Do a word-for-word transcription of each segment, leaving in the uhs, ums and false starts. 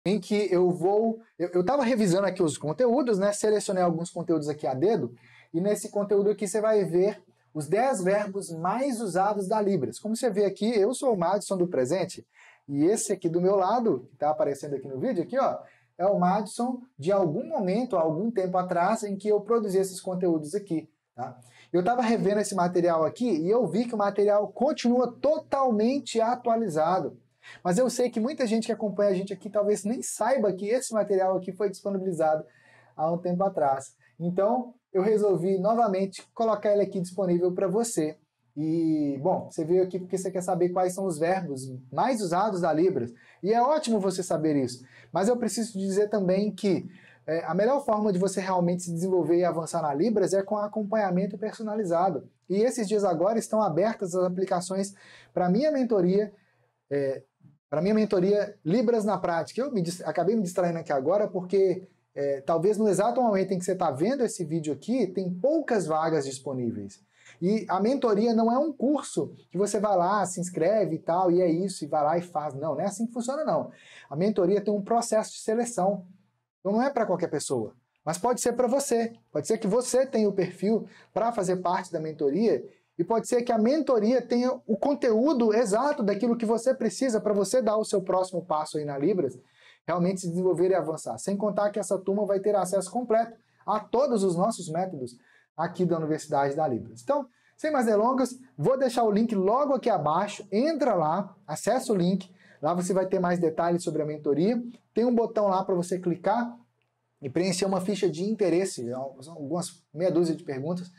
em que eu vou... Eu estava revisando aqui os conteúdos, né? Selecionei alguns conteúdos aqui a dedo, e nesse conteúdo aqui você vai ver os dez verbos mais usados da Libras. Como você vê aqui, eu sou o Madison do presente, e esse aqui do meu lado, que está aparecendo aqui no vídeo, aqui, ó, é o Madison de algum momento, algum tempo atrás, em que eu produzi esses conteúdos aqui. Tá? Eu estava revendo esse material aqui e eu vi que o material continua totalmente atualizado. Mas eu sei que muita gente que acompanha a gente aqui talvez nem saiba que esse material aqui foi disponibilizado há um tempo atrás. Então, eu resolvi novamente colocar ele aqui disponível para você. E, bom, você veio aqui porque você quer saber quais são os verbos mais usados da Libras. E é ótimo você saber isso. Mas eu preciso dizer também que é, a melhor forma de você realmente se desenvolver e avançar na Libras é com acompanhamento personalizado. E esses dias agora estão abertas as aplicações para minha mentoria, é, para minha mentoria Libras na Prática. Eu me, acabei me distraindo aqui agora porque é, talvez no exato momento em que você está vendo esse vídeo aqui, tem poucas vagas disponíveis. E a mentoria não é um curso que você vai lá, se inscreve e tal, e é isso, e vai lá e faz. Não, não é assim que funciona, não. A mentoria tem um processo de seleção. Então não é para qualquer pessoa, mas pode ser para você. Pode ser que você tenha o perfil para fazer parte da mentoria e pode ser que a mentoria tenha o conteúdo exato daquilo que você precisa para você dar o seu próximo passo aí na Libras, realmente se desenvolver e avançar. Sem contar que essa turma vai ter acesso completo a todos os nossos métodos aqui da Universidade da Libras. Então, sem mais delongas, vou deixar o link logo aqui abaixo, entra lá, acessa o link, lá você vai ter mais detalhes sobre a mentoria, tem um botão lá para você clicar e preencher uma ficha de interesse, algumas meia dúzia de perguntas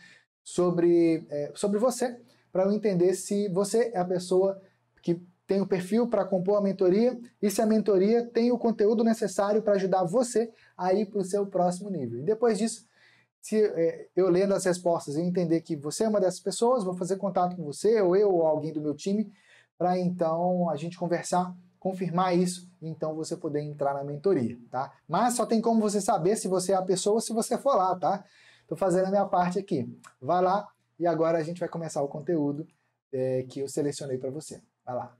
sobre, é, sobre você, para eu entender se você é a pessoa que tem o perfil para compor a mentoria e se a mentoria tem o conteúdo necessário para ajudar você a ir para o seu próximo nível. E depois disso, se é, eu lendo as respostas e entender que você é uma dessas pessoas, vou fazer contato com você, ou eu, ou alguém do meu time, para então a gente conversar, confirmar isso, e então você poder entrar na mentoria, tá? Mas só tem como você saber se você é a pessoa se você for lá, tá? Tô fazendo a minha parte aqui. Vai lá e agora a gente vai começar o conteúdo é, que eu selecionei para você. Vai lá.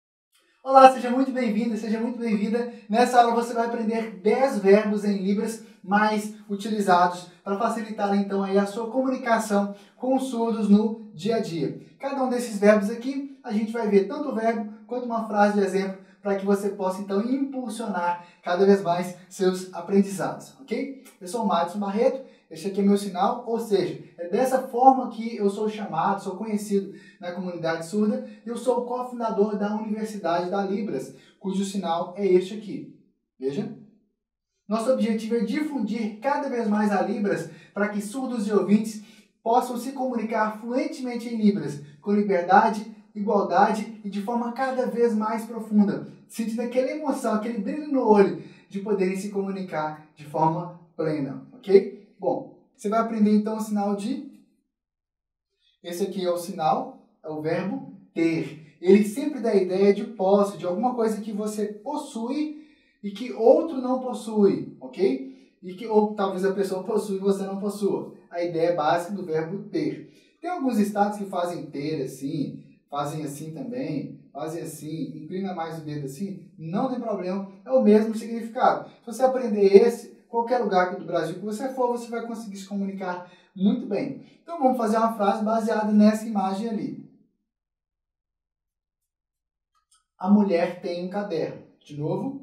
Olá, seja muito bem-vindo, seja muito bem-vinda. Nessa aula você vai aprender dez verbos em Libras mais utilizados para facilitar então aí a sua comunicação com os surdos no dia a dia. Cada um desses verbos aqui, a gente vai ver tanto o verbo quanto uma frase de exemplo para que você possa então impulsionar cada vez mais seus aprendizados, ok? Eu sou o Madison Barreto, este aqui é meu sinal, ou seja, é dessa forma que eu sou chamado, sou conhecido na comunidade surda, e eu sou o cofundador da Universidade da Libras, cujo sinal é este aqui. Veja. Nosso objetivo é difundir cada vez mais a Libras para que surdos e ouvintes possam se comunicar fluentemente em Libras, com liberdade, igualdade e de forma cada vez mais profunda, sentindo aquela emoção, aquele brilho no olho de poderem se comunicar de forma plena, ok? Bom, você vai aprender então o sinal de... Esse aqui é o sinal, é o verbo ter. Ele sempre dá a ideia de posse, de alguma coisa que você possui e que outro não possui, ok? E que ou talvez a pessoa possui e você não possua. A ideia básica do verbo ter. Tem alguns estados que fazem ter assim, fazem assim também, fazem assim, inclina mais o dedo assim, não tem problema, é o mesmo significado. Se você aprender esse, qualquer lugar do Brasil que você for, você vai conseguir se comunicar muito bem. Então vamos fazer uma frase baseada nessa imagem ali. A mulher tem um caderno. De novo.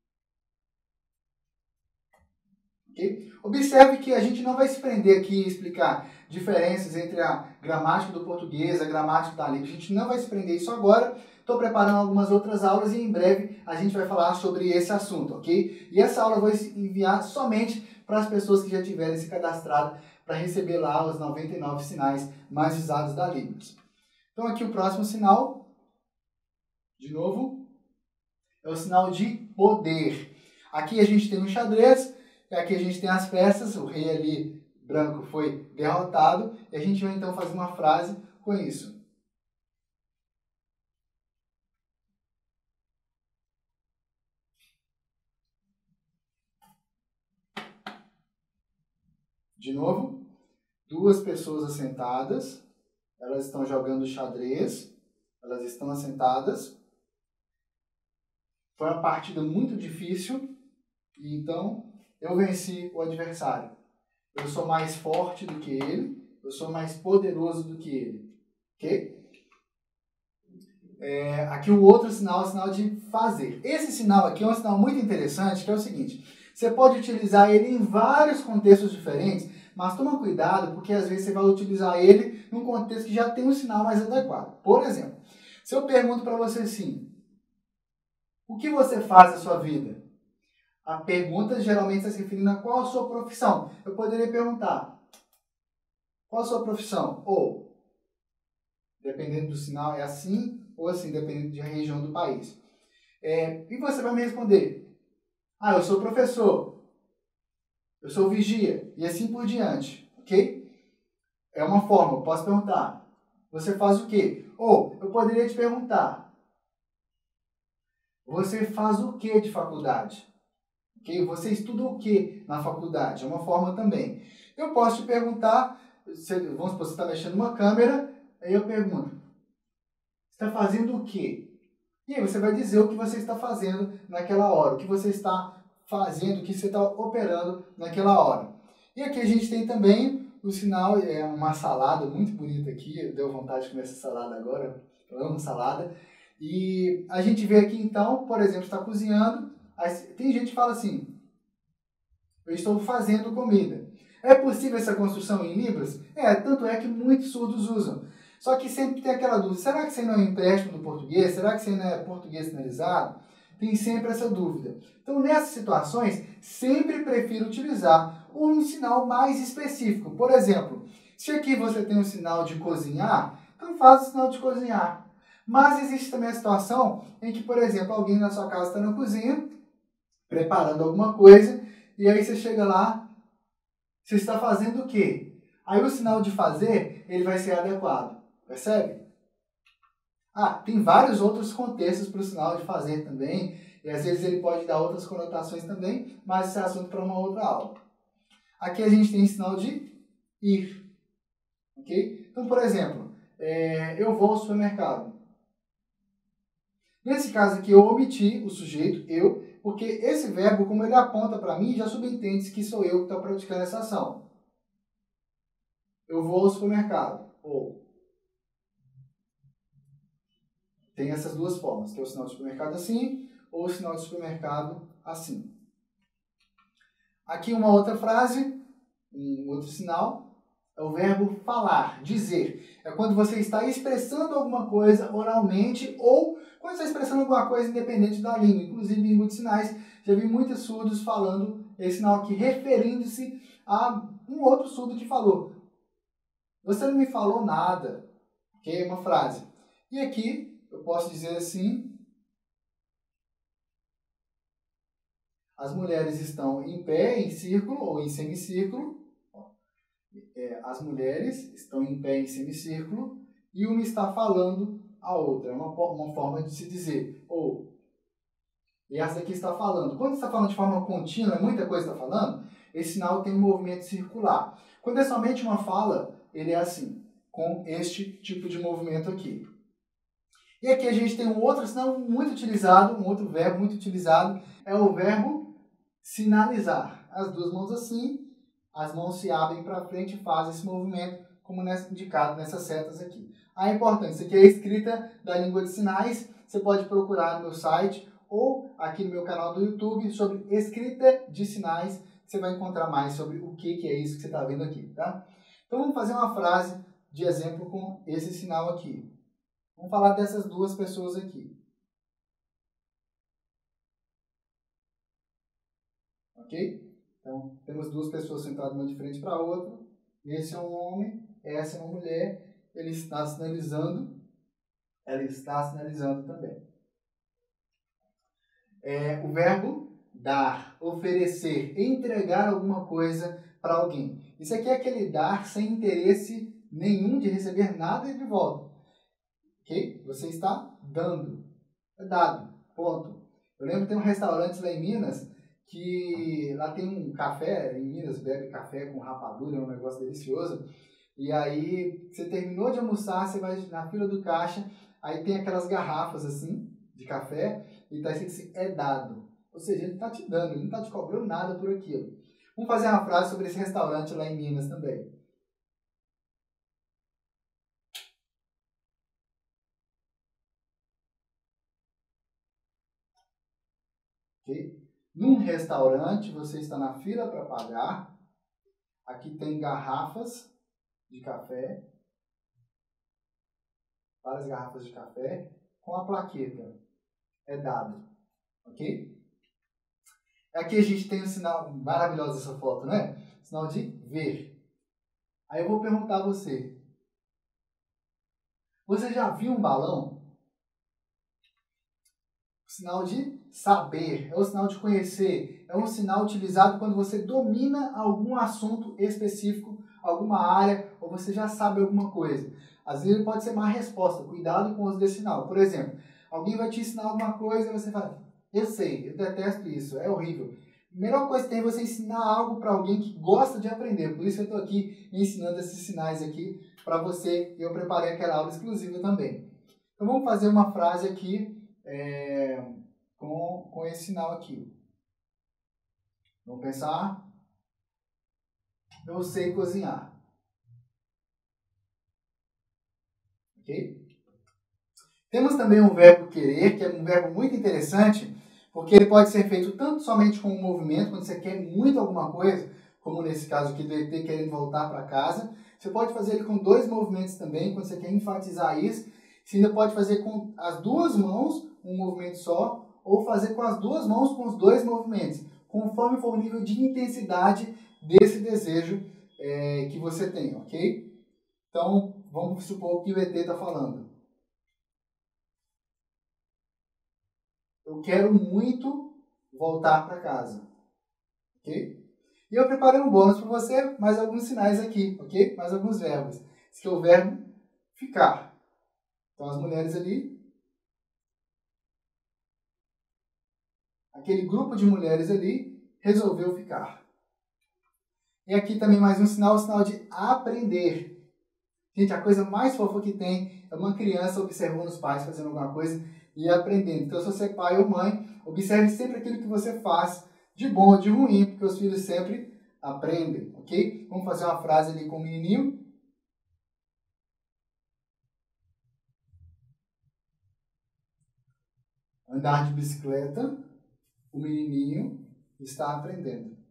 Okay? Observe que a gente não vai se prender aqui e explicar diferenças entre a gramática do português e a gramática da língua. A gente não vai se prender isso agora. Estou preparando algumas outras aulas e em breve a gente vai falar sobre esse assunto, ok? E essa aula eu vou enviar somente para as pessoas que já tiverem se cadastrado para receber lá os noventa e nove sinais mais usados da Libras. Então aqui o próximo sinal, de novo, é o sinal de poder. Aqui a gente tem um xadrez, aqui a gente tem as peças, o rei ali branco foi derrotado, e a gente vai então fazer uma frase com isso. De novo, duas pessoas assentadas, elas estão jogando xadrez, elas estão assentadas. foi uma partida muito difícil, e então eu venci o adversário. Eu sou mais forte do que ele, eu sou mais poderoso do que ele. Ok? É, aqui o outro sinal é o sinal de fazer. Esse sinal aqui é um sinal muito interessante, que é o seguinte: você pode utilizar ele em vários contextos diferentes, mas toma cuidado, porque às vezes você vai utilizar ele num contexto que já tem um sinal mais adequado. Por exemplo, se eu pergunto para você assim, o que você faz na sua vida? A pergunta geralmente está se referindo a qual a sua profissão. Eu poderia perguntar, qual a sua profissão? Ou, dependendo do sinal, é assim, ou assim, dependendo da região do país. É, e você vai me responder, ah, eu sou professor, eu sou vigia, e assim por diante, ok? É uma forma, eu posso perguntar, você faz o quê? Ou, eu poderia te perguntar, você faz o que de faculdade? Okay? Você estuda o que na faculdade? É uma forma também. Eu posso te perguntar, vamos supor, você está mexendo numa câmera, aí eu pergunto, você está fazendo o quê? E aí você vai dizer o que você está fazendo naquela hora, o que você está fazendo, o que você está operando naquela hora. E aqui a gente tem também o sinal, é uma salada muito bonita aqui, deu vontade de comer essa salada agora, eu amo salada. E a gente vê aqui então, por exemplo, está cozinhando, aí tem gente que fala assim, eu estou fazendo comida. É possível essa construção em Libras? É, tanto é que muitos surdos usam. Só que sempre tem aquela dúvida, será que isso aí não é um empréstimo do português? Será que isso aí não é português sinalizado? Tem sempre essa dúvida. Então, nessas situações, sempre prefiro utilizar um sinal mais específico. Por exemplo, se aqui você tem um sinal de cozinhar, então faz o sinal de cozinhar. Mas existe também a situação em que, por exemplo, alguém na sua casa está na cozinha, preparando alguma coisa, e aí você chega lá, você está fazendo o quê? Aí o sinal de fazer, ele vai ser adequado. Percebe? Ah, tem vários outros contextos para o sinal de fazer também, e às vezes ele pode dar outras conotações também, mas esse é assunto para uma outra aula. Aqui a gente tem sinal de ir. Ok? Então, por exemplo, é, eu vou ao supermercado. Nesse caso aqui, eu omiti o sujeito, eu, porque esse verbo, como ele aponta para mim, já subentende que sou eu que estou praticando essa ação. Eu vou ao supermercado. Ou. Tem essas duas formas, que é o sinal de supermercado assim, ou o sinal de supermercado assim. Aqui uma outra frase, um outro sinal, é o verbo falar, dizer. É quando você está expressando alguma coisa oralmente ou quando você está expressando alguma coisa independente da língua. Inclusive, língua de sinais, já vi muitos surdos falando esse sinal aqui, referindo-se a um outro surdo que falou. Você não me falou nada. Ok? É uma frase. E aqui, eu posso dizer assim, as mulheres estão em pé, em círculo ou em semicírculo. É, as mulheres estão em pé em semicírculo e uma está falando a outra. É uma, uma forma de se dizer. Ou, e essa daqui está falando. Quando está falando de forma contínua, muita coisa está falando, esse sinal tem um movimento circular. Quando é somente uma fala, ele é assim, com este tipo de movimento aqui. E aqui a gente tem um outro sinal muito utilizado, um outro verbo muito utilizado, é o verbo sinalizar. As duas mãos assim, as mãos se abrem para frente e fazem esse movimento, como indicado nessas setas aqui. A importância, isso aqui é a escrita da língua de sinais, você pode procurar no meu site ou aqui no meu canal do YouTube sobre escrita de sinais, você vai encontrar mais sobre o que é isso que você está vendo aqui, tá? Então vamos fazer uma frase de exemplo com esse sinal aqui. Vamos falar dessas duas pessoas aqui. Ok? Então, temos duas pessoas sentadas uma de frente para a outra. Esse é um homem, essa é uma mulher. Ele está sinalizando, ela está sinalizando também. É, o verbo dar, oferecer, entregar alguma coisa para alguém. Isso aqui é aquele dar sem interesse nenhum de receber nada de volta. Ok? Você está dando. É dado. Ponto. Eu lembro que tem um restaurante lá em Minas que lá tem um café, em Minas bebe café com rapadura, é um negócio delicioso. E aí, você terminou de almoçar, você vai na fila do caixa, aí tem aquelas garrafas assim, de café, ele está escrito assim, é dado. Ou seja, ele está te dando, ele não está te cobrando nada por aquilo. Vamos fazer uma frase sobre esse restaurante lá em Minas também. Okay? Num restaurante, você está na fila para pagar. Aqui tem garrafas de café. Várias garrafas de café com a plaqueta. É dado. Ok? Aqui a gente tem um sinal maravilhoso dessa foto, né? Sinal de ver. Aí eu vou perguntar a você. Você já viu um balão? O sinal de saber, é o sinal de conhecer, é um sinal utilizado quando você domina algum assunto específico, alguma área, ou você já sabe alguma coisa. Às vezes pode ser má resposta, cuidado com o uso desse sinal. Por exemplo, alguém vai te ensinar alguma coisa e você fala, eu sei, eu detesto isso, é horrível. A melhor coisa que tem é você ensinar algo para alguém que gosta de aprender. Por isso eu estou aqui ensinando esses sinais aqui para você. Eu preparei aquela aula exclusiva também. Então vamos fazer uma frase aqui é, com, com esse sinal aqui. Vamos pensar. Eu sei cozinhar. Ok? Temos também um verbo querer, que é um verbo muito interessante, porque ele pode ser feito tanto somente com um movimento, quando você quer muito alguma coisa, como nesse caso aqui do E T querendo voltar para casa. Você pode fazer ele com dois movimentos também, quando você quer enfatizar isso. Você ainda pode fazer com as duas mãos, um movimento só, ou fazer com as duas mãos com os dois movimentos, conforme for o nível de intensidade desse desejo é, que você tem, ok? Então, vamos supor que o E T está falando. Eu quero muito voltar para casa, ok? E eu preparei um bônus para você, mais alguns sinais aqui, ok? Mais alguns verbos. Esse aqui é o verbo ficar. Então, as mulheres ali, aquele grupo de mulheres ali, resolveu ficar. E aqui também mais um sinal, o sinal de aprender. Gente, a coisa mais fofa que tem é uma criança observando os pais fazendo alguma coisa e aprendendo. Então, se você é pai ou mãe, observe sempre aquilo que você faz, de bom ou de ruim, porque os filhos sempre aprendem, ok? Vamos fazer uma frase ali com o menininho. Andar de bicicleta, o menininho está aprendendo.